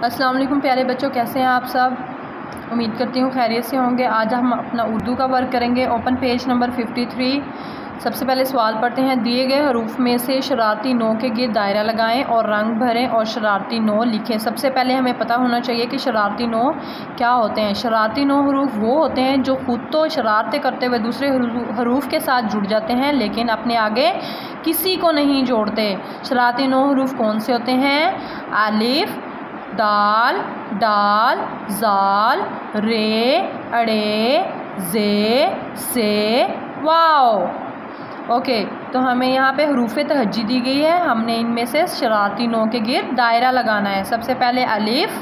अस्सलाम वालेकुम प्यारे बच्चों, कैसे हैं आप सब। उम्मीद करती हूँ खैरियत से होंगे। आज हम अपना उर्दू का वर्क करेंगे। Open page number 53। सबसे पहले सवाल पढ़ते हैं। दिए गए हरूफ में से शरारती नो के गिर्द दायरा लगाएं और रंग भरें और शरारती नो लिखें। सबसे पहले हमें पता होना चाहिए कि शरारती नो क्या होते हैं। शरारती नो हरूफ वो होते हैं जो ख़ुद तो शरारतें करते हुए दूसरे हरूफ के साथ जुड़ जाते हैं लेकिन अपने आगे किसी को नहीं जोड़ते। शरारती नो हरूफ कौन से होते हैं? अलिफ, दाल, दाल, जाल, रे, अड़े, जे, से, वाव। ओके, तो हमें यहाँ पे हरूफ़े तहज्जी दी गई है। हमने इनमें से शरारती नो के गिर्द दायरा लगाना है। सबसे पहले अलिफ,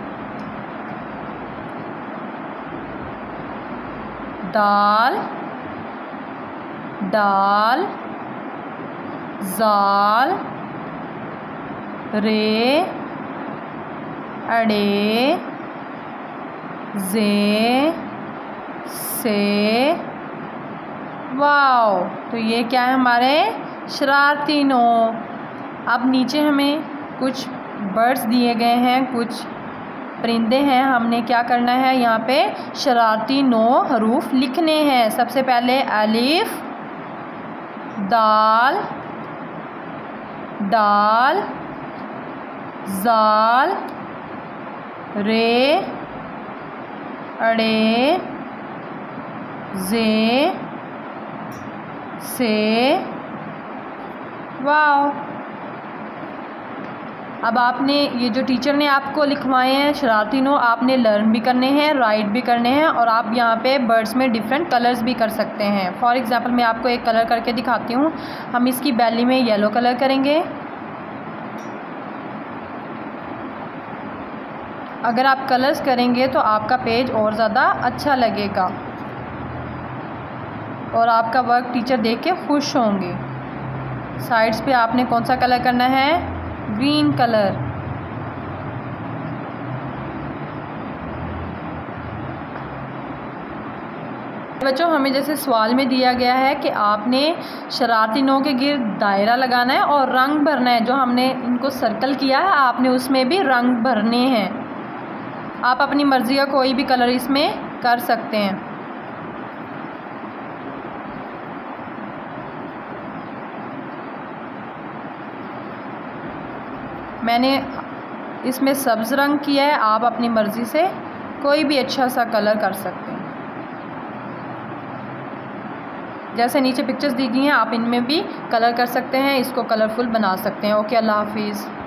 दाल, दाल, जाल, रे, अड़े, जे, से, वाव। तो ये क्या है? हमारे शरारती नो। अब नीचे हमें कुछ बर्ड्स दिए गए हैं, कुछ परिंदे हैं। हमने क्या करना है? यहाँ पे शरारती नो हरूफ लिखने हैं। सबसे पहले अलिफ, दाल, दाल, जाल, रे, अड़े, जे, से, वाव। अब आपने ये जो टीचर ने आपको लिखवाए हैं शरारती नो, आपने लर्न भी करने हैं, राइट भी करने हैं और आप यहाँ पे बर्ड्स में डिफरेंट कलर्स भी कर सकते हैं। फॉर एग्ज़ाम्पल मैं आपको एक कलर करके दिखाती हूँ। हम इसकी बैली में येलो कलर करेंगे। अगर आप कलर्स करेंगे तो आपका पेज और ज़्यादा अच्छा लगेगा और आपका वर्क टीचर देख के खुश होंगे। साइड्स पे आपने कौन सा कलर करना है? Green colour. बच्चों, हमें जैसे सवाल में दिया गया है कि आपने शरारती नो के गिर्द दायरा लगाना है और रंग भरना है। जो हमने इनको सर्कल किया है आपने उसमें भी रंग भरने हैं। आप अपनी मर्ज़ी का कोई भी कलर इसमें कर सकते हैं। मैंने इसमें सब्ज़ रंग किया है, आप अपनी मर्ज़ी से कोई भी अच्छा सा कलर कर सकते हैं। जैसे नीचे पिक्चर्स दी गई हैं आप इनमें भी कलर कर सकते हैं, इसको कलरफुल बना सकते हैं। ओके, अल्लाह हाफिज़।